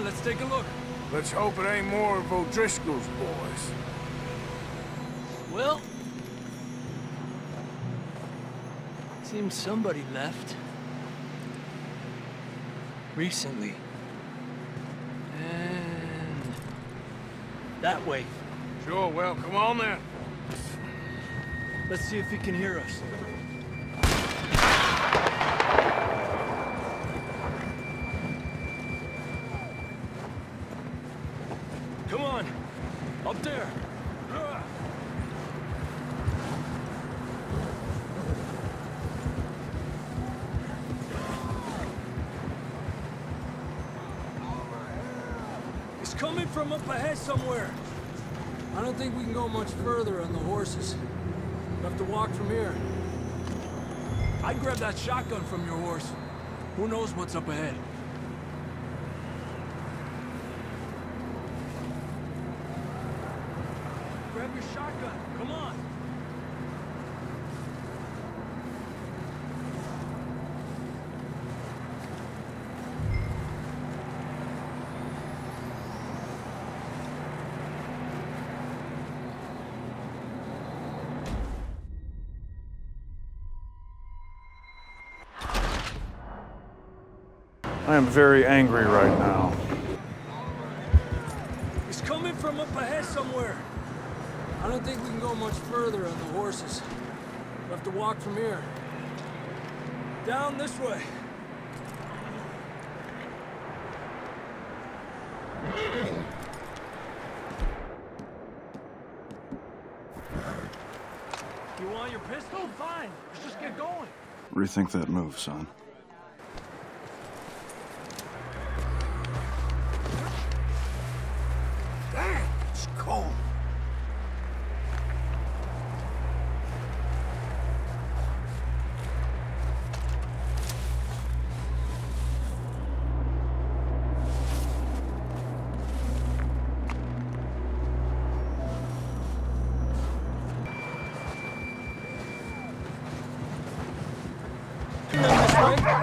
on, let's take a look. Let's hope it ain't more of O'Driscoll's boys. Well... seems somebody left. Recently. And... that way. Sure, well, come on then. Let's see if he can hear us. Come on! Up there! It's coming from up ahead somewhere. I don't think we can go much further on the horses. We'll have to walk from here. I'd grab that shotgun from your horse. Who knows what's up ahead? Grab your shotgun. Come on. I am very angry right now. It's coming from up ahead somewhere. I don't think we can go much further on the horses. We'll have to walk from here. Down this way. You want your pistol? Fine. Let's just get going. Rethink that move, son. Damn, it's cold. This way.